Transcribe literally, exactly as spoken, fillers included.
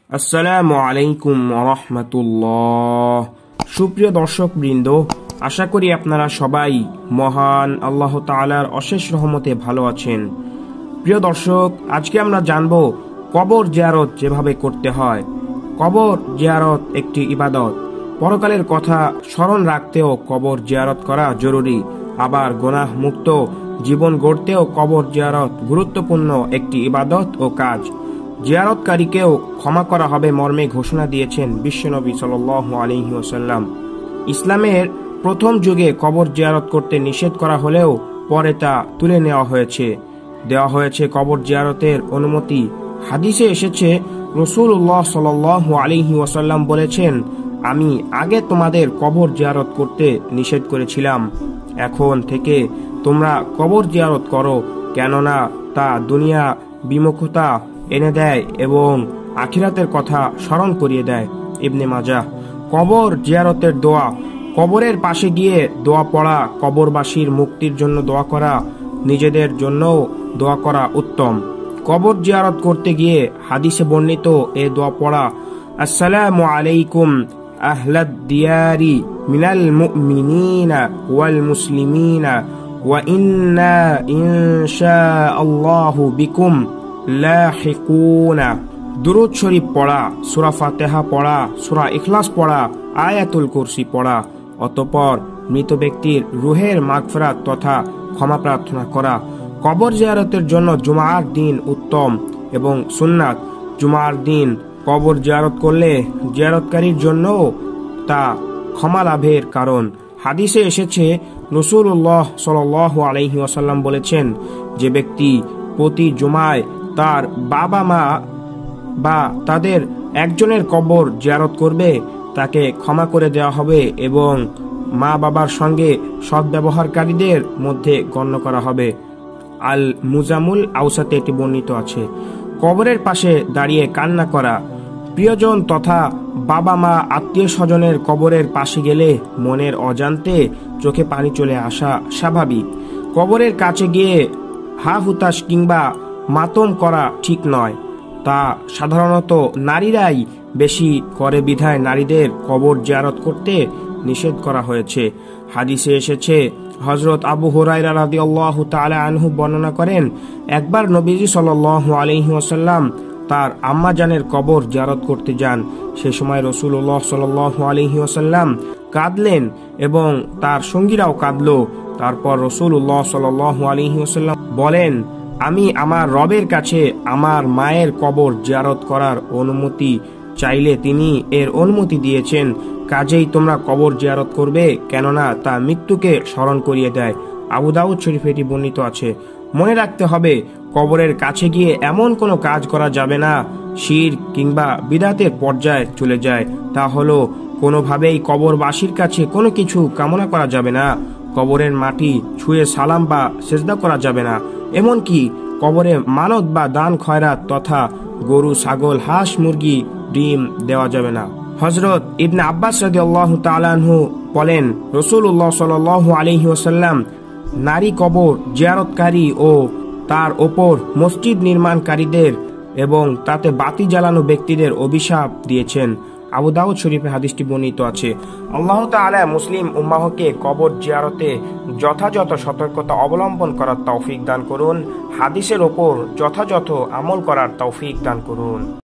আসসালামু আলাইকুম ওয়া রাহমাতুল্লাহ। সুপ্রিয় দর্শক বৃন্দ, আশা করি আপনারা সবাই মহান আল্লাহ তাআলার অশেষ রহমতে ভালো আছেন। প্রিয় দর্শক, আজকে আমরা জানব কবর জিয়ারত যেভাবে করতে হয়। কবর জিয়ারত একটি ইবাদত। পরকালের কথা স্মরণ রাখতেও কবর জিয়ারত করা জরুরি। আবার গুনাহ মুক্ত জীবন গড়তেও কবর জিয়ারত গুরুত্বপূর্ণ একটি ইবাদত ও কাজ। জিয়ারতকারীকেও ক্ষমা করা হবে মর্মে ঘোষণা দিয়েছেন বিশ্বনবী সাল্লাল্লাহু আলাইহি ওয়াসাল্লাম। ইসলামের প্রথম যুগে কবর জিয়ারত করতে নিষেধ করা হলেও পরে তা তুলে নেওয়া হয়েছে। দেওয়া হয়েছে কবর জিয়ারতের অনুমতি। হাদিসে এসেছে, রাসূলুল্লাহ সাল্লাল্লাহু আলাইহি ওয়াসাল্লাম বলেছেন, আমি আগে তোমাদের কবর জিয়ারত করতে নিষেধ করেছিলাম, এখন থেকে তোমরা কবর জিয়ারত করো, কেননা তা দুনিয়া বিমুখতা এনে দেয় এবং আখিরাতের কথা স্মরণ করিয়ে দেয়। ইবনে মাজাহ। কবর জিয়ারতের দোয়া। কবরের পাশে গিয়ে দোয়া পড়া, কবরবাসীর মুক্তির জন্য দোয়া করা, নিজেদের জন্যও দোয়া করা উত্তম। কবর জিয়ারত করতে গিয়ে হাদিসে বর্ণিত এ দোয়া পড়া, আসসালামু আলাইকুম আহলাদ দিয়ারি মিনাল মুমিনিনা ওয়াল মুসলিমিনা ওয়া ইন্না ইনশাআল্লাহু বিকুম লাহিকুনা। দুরূদ শরীফ পড়া, সূরা ফাতিহা পড়া, সূরা ইখলাস পড়া, আয়াতুল কুরসি পড়া। অতঃপর মৃত ব্যক্তির রূহের মাগফিরাত তথা ক্ষমা প্রার্থনা করা। কবর জিয়ারতের জন্য জুমার দিন উত্তম এবং সুন্নাত। জুমার দিন কবর জিয়ারত করলে জিয়ারতকারীর জন্য তা ক্ষমা লাভের কারণ। হাদিসে এসেছে, রাসূলুল্লাহ সাল্লাল্লাহু আলাইহি ওয়াসাল্লাম বলেছেন, যে ব্যক্তি প্রতি জুমায় তার বাবা মা বা তাদের একজনের কবর জিয়ারত করবে, তাকে ক্ষমা করে দেওয়া হবে এবং মা বাবার সঙ্গে সদ্ব্যবহারকারীদের মধ্যে গণ্য করা হবে। আল মুজামুল আউসাতে এটি বর্ণিত আছে। কবরের পাশে দাঁড়িয়ে কান্না করা। প্রিয়জন তথা বাবা মা আত্মীয় স্বজনের কবরের পাশে গেলে মনের অজান্তে চোখে পানি চলে আসা স্বাভাবিক। কবরের কাছে গিয়ে হা হুতাশ কিংবা মাতম করা ঠিক নয়। তা সাধারণত নারীরাই বেশি করে বিধায় নারীদের কবর জিয়ারত করতে নিষেধ করা হয়েছে। হাদিসে এসেছে, হযরত আবু হুরায়রা রাদিয়াল্লাহু তাআলা আনহু বর্ণনা করেন, একবার নবীজি সাল্লাল্লাহু আলাইহি ওয়াসাল্লাম তার আম্মা জানের কবর জিয়ারত করতে যান। সে সময় রাসূলুল্লাহ সাল্লাল্লাহু আলাইহি ওয়াসাল্লাম কাঁদলেন এবং তার সঙ্গীরাও কাঁদল। তারপর রাসূলুল্লাহ সাল্লাল্লাহু আলাইহি ওয়াসাল্লাম বলেন, আমি আমার রবের কাছে আমার মায়ের কবর জিয়ারত করার অনুমতি চাইলে তিনি এর অনুমতি দিয়েছেন। কাজেই তোমরা কবর জিয়ারত করবে, কেননা তা মৃত্যুকে স্মরণ করিয়ে দেয়। আবু দাউদ শরীফে এটি বর্ণিত আছে। মনে রাখতে হবে, কবরের কাছে গিয়ে এমন কোনো কাজ করা যাবে না শিরক কিংবা বিদআতের পর্যায়ে চলে যায়। তা হলো, কোনোভাবেই কবরবাসীর কাছে কোনো কিছু কামনা করা যাবে না। কবরের মাটি ছুঁয়ে সালাম বা সেজদা করা যাবে না। এমনকি কবরে মানত বা দান খয়রাত তথা গরু, ছাগল, হাঁস, মুরগি, ডিম দেওয়া যাবে না। হযরত ইবনে আব্বাস রাদিয়াল্লাহু তাআলা আনহু বলেন, রাসূলুল্লাহ সাল্লাল্লাহু আলাইহি ওয়াসাল্লাম নারী কবর জিয়ারতকারী ও তার ওপর মসজিদ নির্মাণকারীদের এবং তাতে বাতি জ্বালানো ব্যক্তিদের অভিশাপ দিয়েছেন। আবু দাউদ শরীফে হাদিসটি বর্ণিত আছে। আল্লাহ তাআলা মুসলিম উম্মাহকে কবর জিয়ারতে যথাযথ সতর্কতা অবলম্বন করার তৌফিক দান করুন। হাদিসের ওপর যথাযথ আমল করার তৌফিক দান করুন।